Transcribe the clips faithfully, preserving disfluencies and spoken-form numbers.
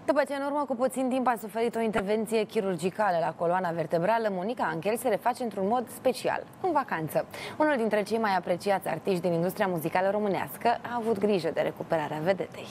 După ce în urmă cu puțin timp a suferit o intervenție chirurgicală la coloana vertebrală, Monica Angel se reface într-un mod special, în vacanță. Unul dintre cei mai apreciați artiști din industria muzicală românească a avut grijă de recuperarea vedetei.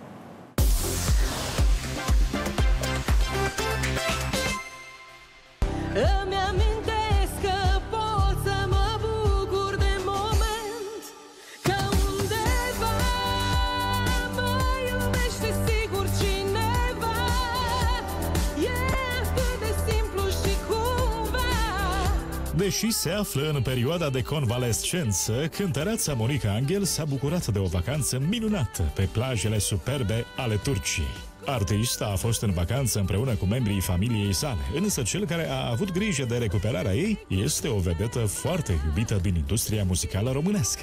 Îmi amintesc că pot să mă bucur de moment, că undeva mă iubește sigur cineva. E atât de simplu și cumva. Deși se află în perioada de convalescență, cântăreața Monica Angel s-a bucurat de o vacanță minunată pe plajele superbe ale Turciei. Artista a fost în vacanță împreună cu membrii familiei sale, însă cel care a avut grijă de recuperarea ei este o vedetă foarte iubită din industria muzicală românească.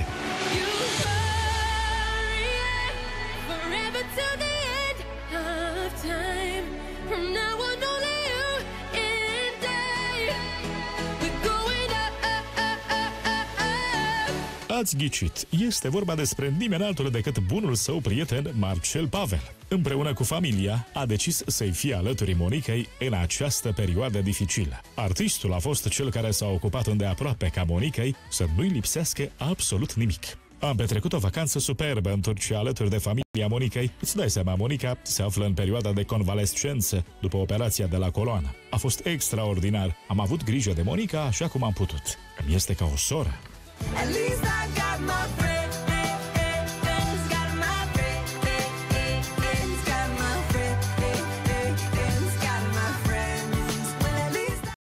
Ați ghicit, este vorba despre nimeni altul decât bunul său prieten Marcel Pavel. Împreună cu familia, a decis să-i fie alături Monicăi în această perioadă dificilă. Artistul a fost cel care s-a ocupat îndeaproape ca Monicăi să nu-i lipsească absolut nimic. Am petrecut o vacanță superbă în Turcia alături de familia Monicăi. Îți dai seama, Monica se află în perioada de convalescență după operația de la coloană. A fost extraordinar. Am avut grijă de Monica așa cum am putut. Îmi este ca o soră. At least I got my friends.